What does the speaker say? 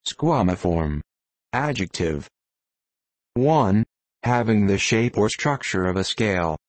Squamiform. Adjective. 1. Having the shape or structure of a scale.